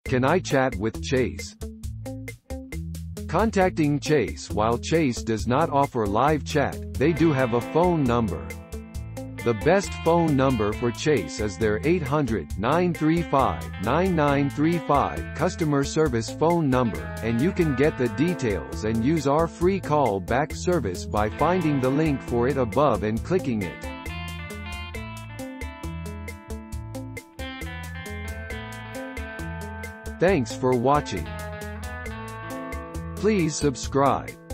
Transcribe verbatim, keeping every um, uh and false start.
Can I chat with Chase? Contacting Chase. While Chase does not offer live chat, they do have a phone number. The best phone number for Chase is their eight hundred, nine three five, nine nine three five customer service phone number, and you can get the details and use our free call back service by finding the link for it above and clicking it. Thanks for watching. Please subscribe.